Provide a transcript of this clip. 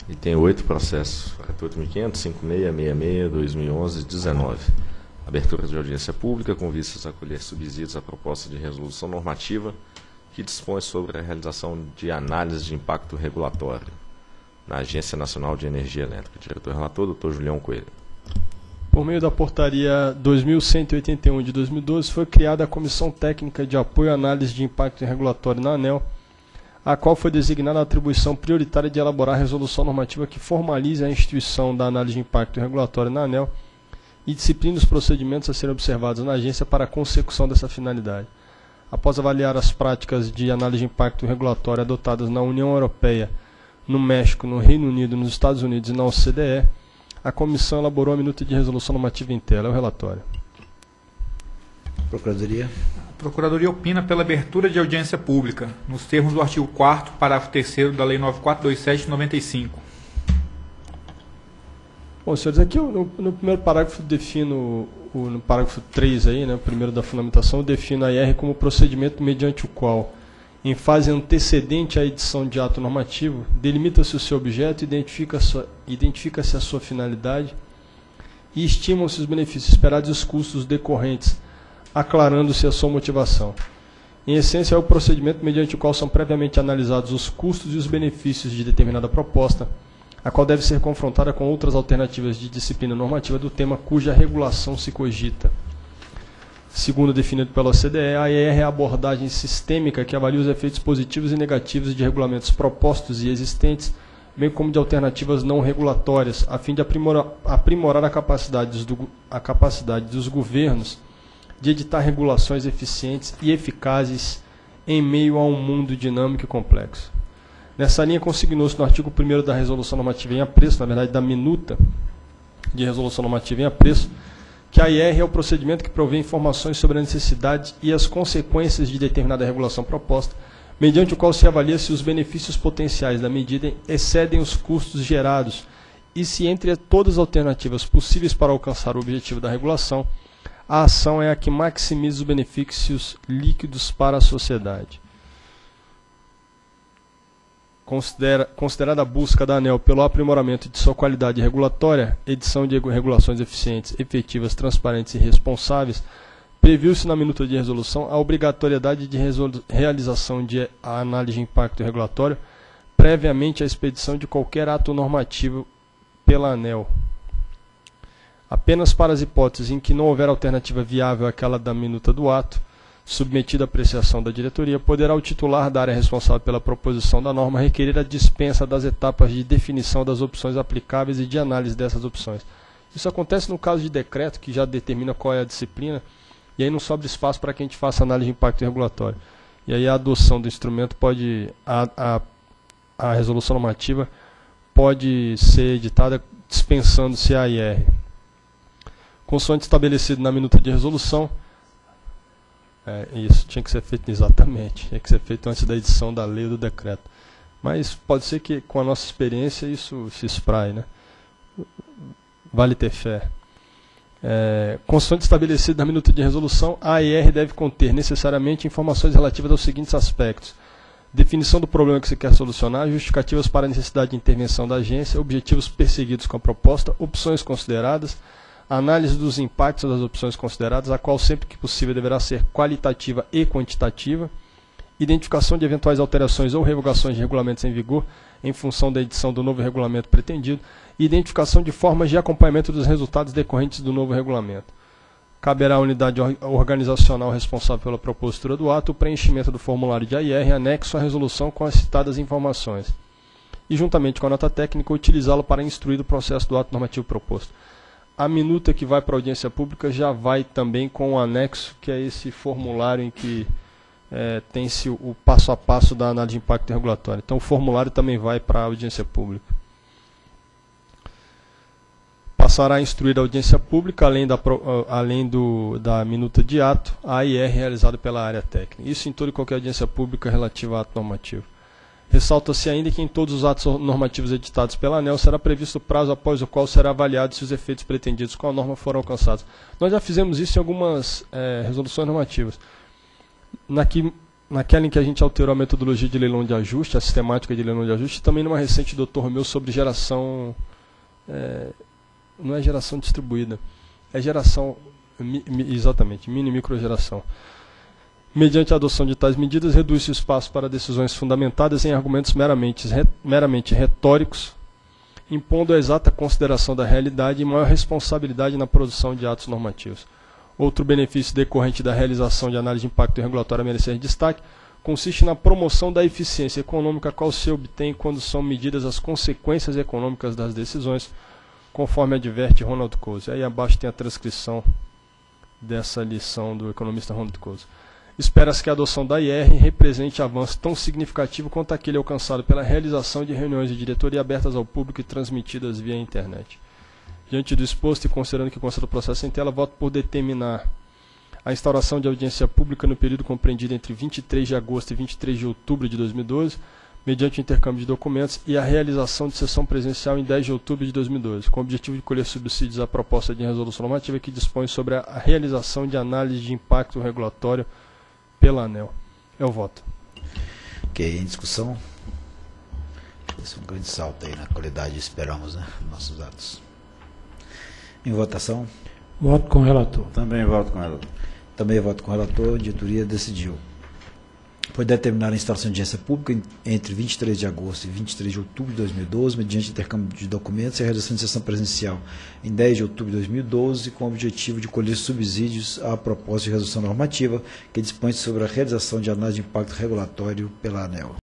E tem 8 processos, 48.500, 5666, 2011 e 19. Abertura de audiência pública com vistas a colher subsídios à proposta de resolução normativa que dispõe sobre a realização de análise de impacto regulatório na Agência Nacional de Energia Elétrica. Diretor-relator, Dr. Julião Coelho. Por meio da portaria 2181 de 2012, foi criada a Comissão Técnica de Apoio à Análise de Impacto Regulatório na ANEEL, a qual foi designada a atribuição prioritária de elaborar a resolução normativa que formalize a instituição da análise de impacto regulatório na ANEEL e discipline os procedimentos a serem observados na agência para a consecução dessa finalidade. Após avaliar as práticas de análise de impacto regulatório adotadas na União Europeia, no México, no Reino Unido, nos Estados Unidos e na OCDE, a comissão elaborou a minuta de resolução normativa em tela. É o relatório. Procuradoria. A Procuradoria opina pela abertura de audiência pública, nos termos do artigo 4º, parágrafo 3º da Lei 9427 de 95. Bom, senhores, aqui no primeiro parágrafo defino, no parágrafo 3 aí, né, o primeiro da fundamentação, eu defino a IR como procedimento mediante o qual, em fase antecedente à edição de ato normativo, delimita-se o seu objeto, identifica-se a sua finalidade e estimam-se os benefícios esperados e os custos decorrentes, aclarando-se a sua motivação. Em essência, é o procedimento mediante o qual são previamente analisados os custos e os benefícios de determinada proposta, a qual deve ser confrontada com outras alternativas de disciplina normativa do tema cuja regulação se cogita. Segundo definido pela OCDE, a IR é a abordagem sistêmica que avalia os efeitos positivos e negativos de regulamentos propostos e existentes, bem como de alternativas não regulatórias, a fim de aprimorar a capacidade dos governos de editar regulações eficientes e eficazes em meio a um mundo dinâmico e complexo. Nessa linha, consignou-se no artigo 1º da Resolução Normativa em Apreço, na verdade, da minuta de Resolução Normativa em Apreço, que a IR é o procedimento que provê informações sobre a necessidade e as consequências de determinada regulação proposta, mediante o qual se avalia se os benefícios potenciais da medida excedem os custos gerados e se, entre todas as alternativas possíveis para alcançar o objetivo da regulação, a ação é a que maximiza os benefícios líquidos para a sociedade. Considerada a busca da ANEEL pelo aprimoramento de sua qualidade regulatória, edição de regulações eficientes, efetivas, transparentes e responsáveis, previu-se na minuta de resolução a obrigatoriedade de realização de análise de impacto regulatório previamente à expedição de qualquer ato normativo pela ANEEL. Apenas para as hipóteses em que não houver alternativa viável àquela da minuta do ato, submetida à apreciação da diretoria, poderá o titular da área responsável pela proposição da norma requerer a dispensa das etapas de definição das opções aplicáveis e de análise dessas opções. Isso acontece no caso de decreto, que já determina qual é a disciplina, e aí não sobra espaço para que a gente faça análise de impacto regulatório. E aí a adoção do instrumento pode, a resolução normativa pode ser editada dispensando-se a IR. Consoante estabelecido na minuta de resolução, isso tinha que ser feito exatamente, tinha que ser feito antes da edição da lei ou do decreto. Mas pode ser que com a nossa experiência isso se espraie, né? Vale ter fé. Consoante estabelecido na minuta de resolução, a AIR deve conter necessariamente informações relativas aos seguintes aspectos: definição do problema que se quer solucionar, justificativas para a necessidade de intervenção da agência, objetivos perseguidos com a proposta, opções consideradas, análise dos impactos das opções consideradas, a qual sempre que possível deverá ser qualitativa e quantitativa, identificação de eventuais alterações ou revogações de regulamentos em vigor em função da edição do novo regulamento pretendido, e identificação de formas de acompanhamento dos resultados decorrentes do novo regulamento. Caberá à unidade organizacional responsável pela propositura do ato o preenchimento do formulário de AIR anexo à resolução com as citadas informações, e juntamente com a nota técnica utilizá-lo para instruir o processo do ato normativo proposto. A minuta que vai para a audiência pública já vai também com o anexo, que é esse formulário em que tem-se o passo a passo da análise de impacto regulatório. Então o formulário também vai para a audiência pública. Passará a instruir a audiência pública, além da minuta de ato, a AIR realizada pela área técnica. Isso em toda e qualquer audiência pública relativa a ato normativo. Ressalta-se ainda que em todos os atos normativos editados pela ANEEL será previsto o prazo após o qual será avaliado se os efeitos pretendidos com a norma foram alcançados. Nós já fizemos isso em algumas resoluções normativas. Na que naquela em que a gente alterou a metodologia de leilão de ajuste, a sistemática de leilão de ajuste, e também numa recente do Dr. Meu sobre geração, não é geração distribuída, é geração, exatamente, mini e microgeração. Mediante a adoção de tais medidas, reduz-se o espaço para decisões fundamentadas em argumentos meramente retóricos, impondo a exata consideração da realidade e maior responsabilidade na produção de atos normativos. Outro benefício decorrente da realização de análise de impacto regulatório a merecer destaque consiste na promoção da eficiência econômica, a qual se obtém quando são medidas as consequências econômicas das decisões, conforme adverte Ronald Coase. Aí abaixo tem a transcrição dessa lição do economista Ronald Coase. Espera-se que a adoção da IR represente avanço tão significativo quanto aquele alcançado pela realização de reuniões de diretoria abertas ao público e transmitidas via internet. Diante do exposto e considerando que consta do processo em tela, voto por determinar a instauração de audiência pública no período compreendido entre 23 de agosto e 23 de outubro de 2012, mediante o intercâmbio de documentos, e a realização de sessão presencial em 10 de outubro de 2012, com o objetivo de colher subsídios à proposta de resolução normativa que dispõe sobre a realização de análise de impacto regulatório pela ANEEL. É o voto. Ok, em discussão. Esse é um grande salto aí na qualidade, esperamos, né, nossos atos. Em votação. Voto com o relator. Também voto com o relator. Também voto com o relator. A diretoria decidiu. Por determinar a instalação de audiência pública entre 23 de agosto e 23 de outubro de 2012, mediante intercâmbio de documentos e a realização de sessão presencial em 10 de outubro de 2012, com o objetivo de colher subsídios à proposta de resolução normativa que dispõe sobre a realização de análise de impacto regulatório pela ANEEL.